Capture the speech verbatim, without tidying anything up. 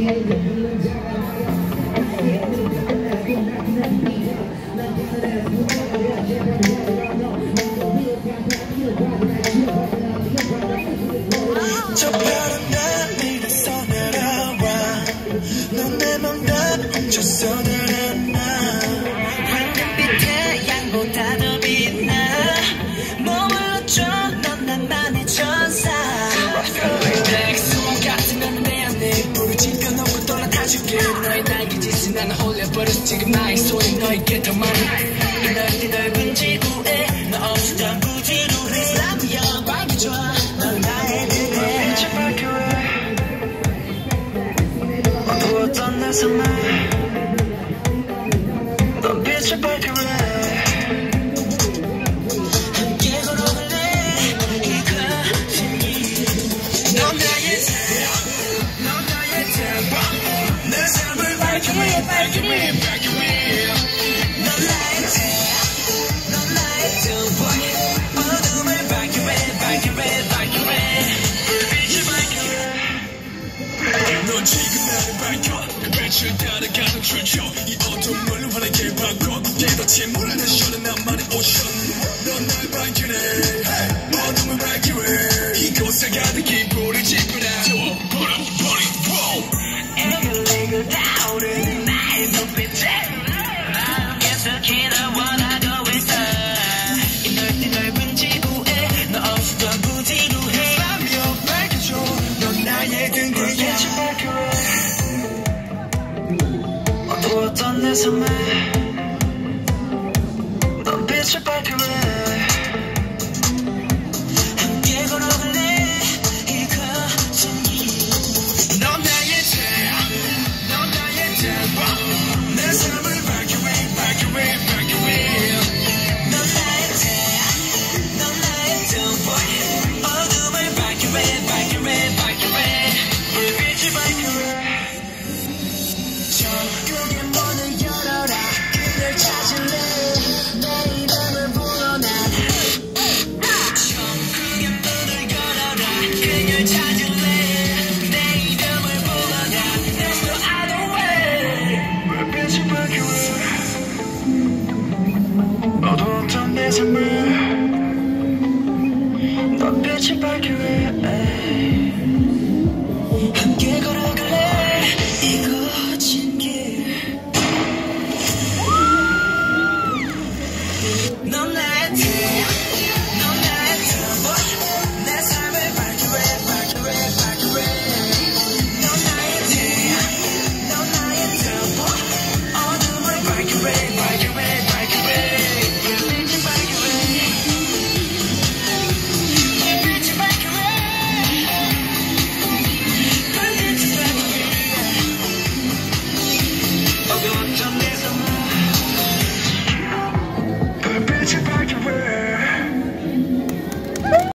저 별은 날 밀어서 날아와 넌 내 맘 난 훔쳐서 날아나 황금빛의 양보다 더 빛나 머물러줘 넌 나만의 천사 백수원 같으면 내 안에 불을 지펴놓고 떠나타줄게 너의 날개짓은 나는 홀려버렸어 지금 나의 손이 너에게 더 많아 이 넓디 넓은 지구에 너 없으면 부지루해 라면 밝혀줘 넌 나의 그대 어두웠던 내 삶에 넌 빛을 밝혀라 함께 걸어갈래 이 거리를 넌 나의 태양 넌 나의 태양 내 삶을 밝혀라 밝혀라 밝혀라 넌 나의 태양 넌 나의 태양 어둠을 밝혀라 밝혀라 밝혀라 불빛을 밝혀라 넌 지금 나를 밝혀 그 빛을 따라가는 출처 이 어둠을 환하게 바꿔 깨닫지 물을 내쉬는 나만의 오션 넌 날 밝히네 hey, 어둠을 밝히네 이곳에 가득히 불을 지펴라 에글에글 타오르는 나의 눈빛에 마음에서 기다 원하고 있어 이 넓디 넓은 지구에 너 없으면 부지루해 라며 밝혀줘 넌 나의 등대야 어두웠던 내 삶에